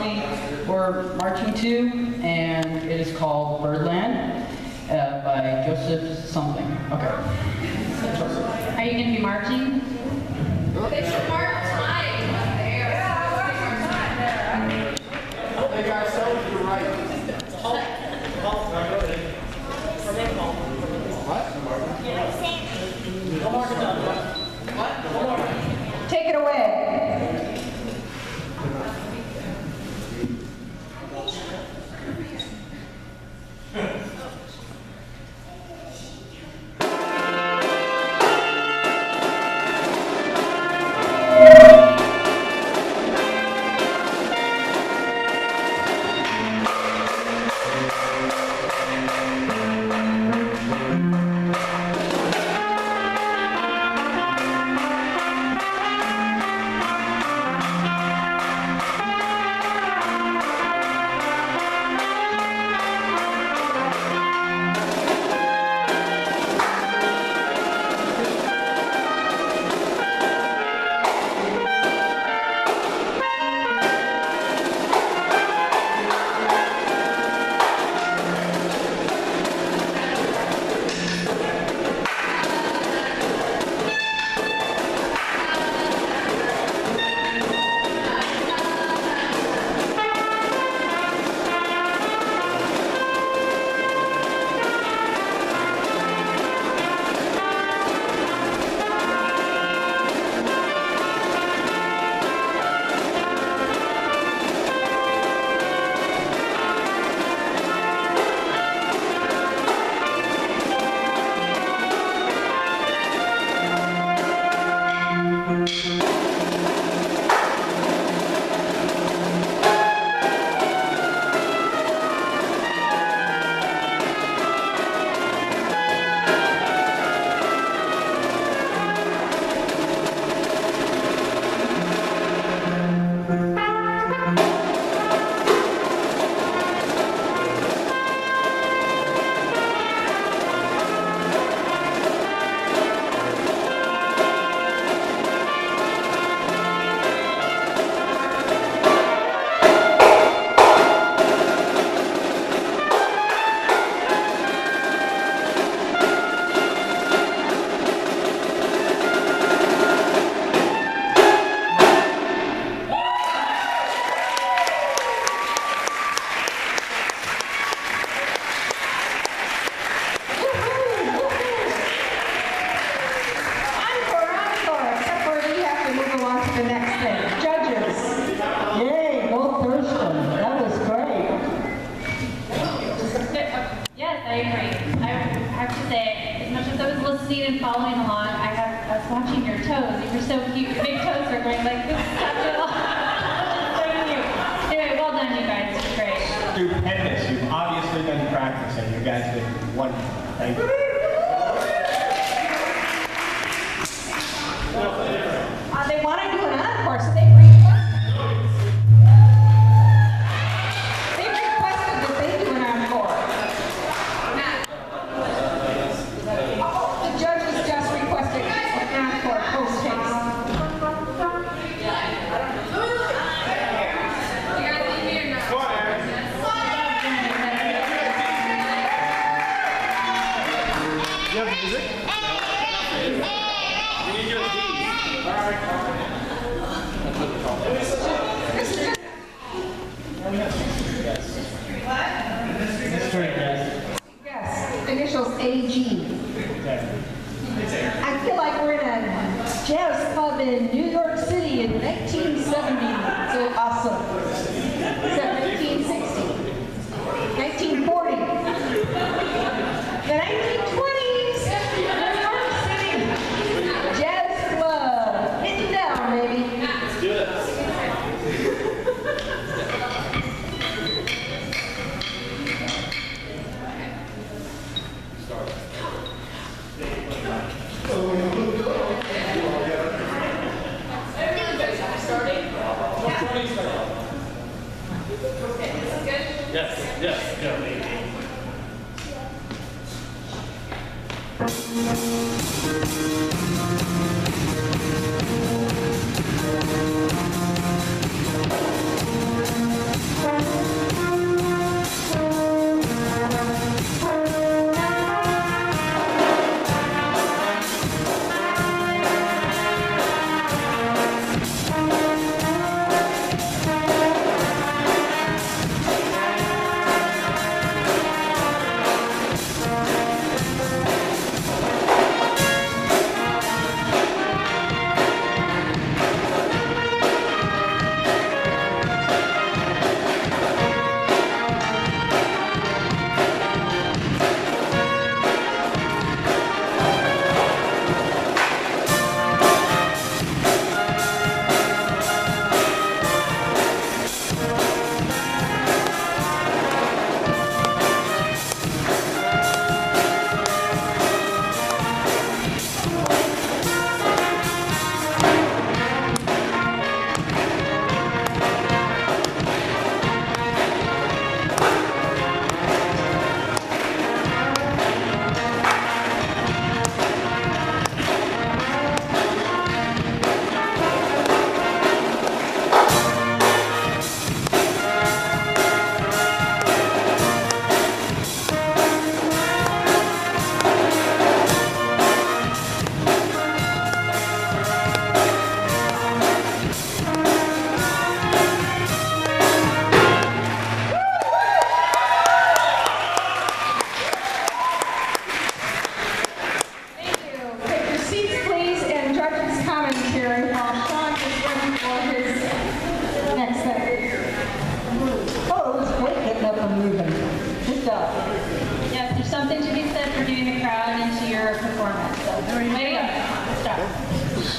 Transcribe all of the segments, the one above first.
me we're marching to, and it is called Birdland by Joseph something. Okay. Are you going to be marching? They should march tonight. Hey guys, tell us to the right. Take it away. And following along, I was watching your toes. You were so cute. Your big toes were going like this. So cute. Anyway, well done, you guys. It's great. Stupendous. You've obviously been practicing. You guys did wonderful. Thank you. They want to do an encore, so they requested that they do an encore. The judges just requested an encore post-haste. You have music? We need your keys. All right. Yes, initials AG. I feel like we're in a jazz club in New York City in 1970. So awesome. 1960. 1940. The 1920s. New York City. Jazz club. Hitting down, baby. Let's do it. Yes.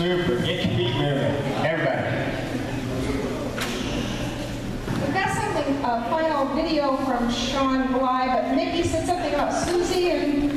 Super. Get your feet moving. Everybody. We've got something, a final video from Sean Bly, but maybe he said something about Susie and